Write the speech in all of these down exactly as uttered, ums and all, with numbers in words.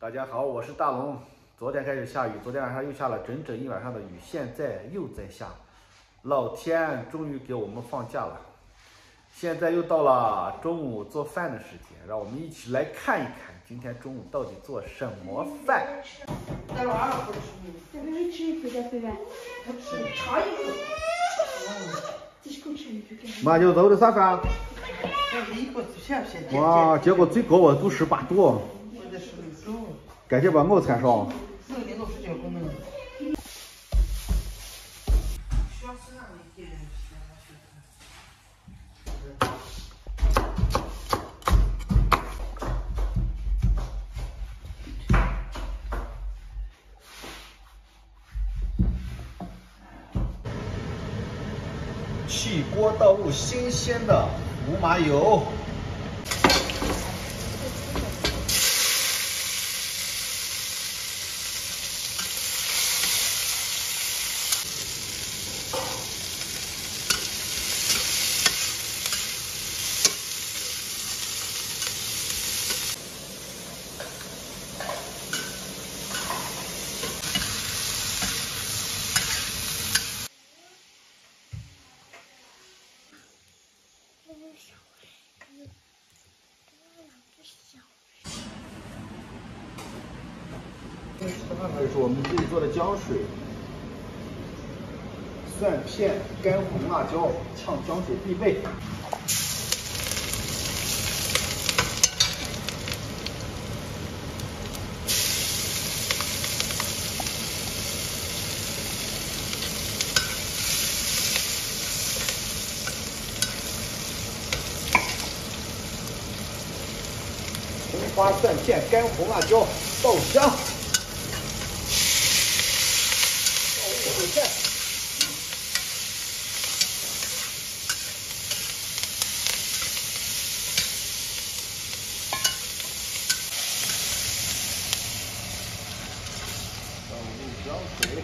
大家好，我是大龙。昨天开始下雨，昨天晚上又下了整整一晚上的雨，现在又在下。老天终于给我们放假了，现在又到了中午做饭的时间，让我们一起来看一看今天中午到底做什么饭。 带娃儿不吃， 再微微吃一口再回来。 不吃，尝一口。 继续给我吃一口。 妈就做的啥饭？哇，结果最高温度十八度。感谢把我参上。起锅倒入新鲜的胡麻油。这是我们自己做的浆水，蒜片、干红辣椒，炝浆水必备。红花、蒜片、干红辣椒，爆香。菜，倒入浆水，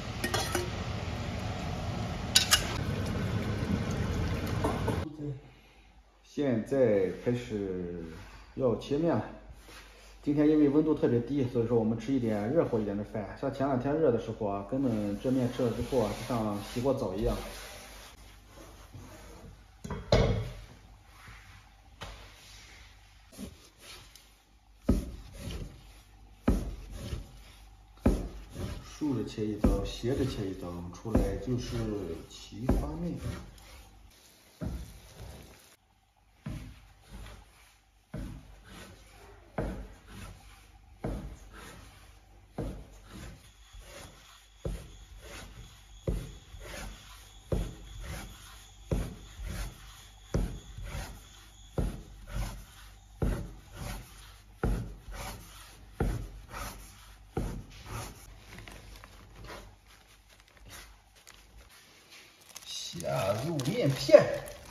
现在开始要切面了。今天因为温度特别低，所以说我们吃一点热乎一点的饭。像前两天热的时候啊，根本这面吃了之后啊，就像洗过澡一样。竖着切一刀，斜着切一刀，出来就是齐发面。下入面片，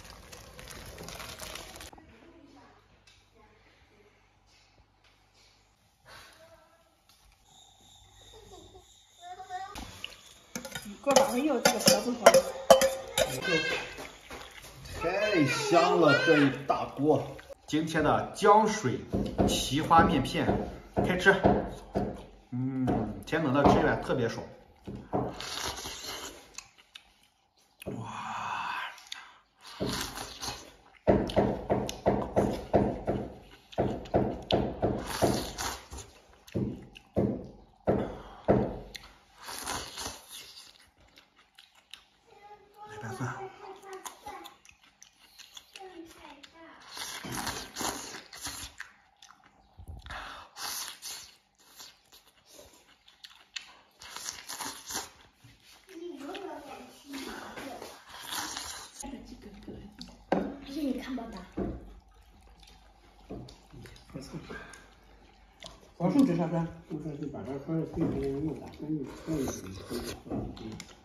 给我拿个药，这个调不好。 太香了，这一大锅。今天的浆水奇花面片，开吃。嗯，甜等的吃起来特别爽。哇！来拌蒜。 还是你看爸爸。 黄树指啥子？ 我说就把这块碎碎的打分，分一分，分一分。